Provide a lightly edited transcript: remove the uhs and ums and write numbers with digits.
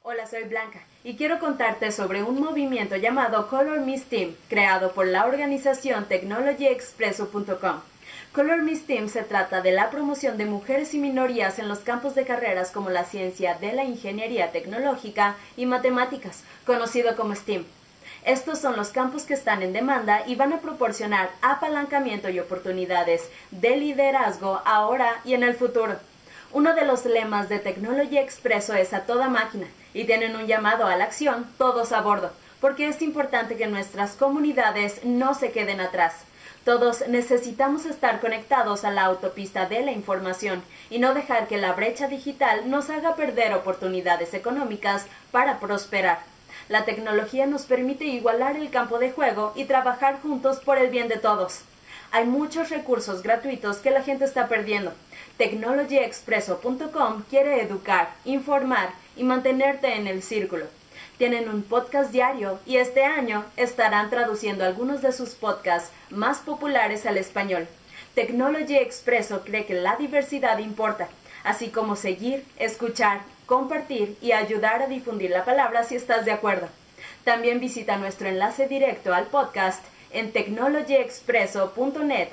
Hola, soy Blanca y quiero contarte sobre un movimiento llamado Color Me STEAM, creado por la organización technologyexpresso.com. Color Me STEAM se trata de la promoción de mujeres y minorías en los campos de carreras como la ciencia de la ingeniería tecnológica y matemáticas, conocido como STEAM. Estos son los campos que están en demanda y van a proporcionar apalancamiento y oportunidades de liderazgo ahora y en el futuro. Uno de los lemas de Technology Expresso es a toda máquina y tienen un llamado a la acción, todos a bordo, porque es importante que nuestras comunidades no se queden atrás. Todos necesitamos estar conectados a la autopista de la información y no dejar que la brecha digital nos haga perder oportunidades económicas para prosperar. La tecnología nos permite igualar el campo de juego y trabajar juntos por el bien de todos. Hay muchos recursos gratuitos que la gente está perdiendo. technologyexpresso.com quiere educar, informar y mantenerte en el círculo. Tienen un podcast diario y este año estarán traduciendo algunos de sus podcasts más populares al español. Technology Expresso cree que la diversidad importa, así como seguir, escuchar, compartir y ayudar a difundir la palabra si estás de acuerdo. También visita nuestro enlace directo al podcast en technologyexpresso.net.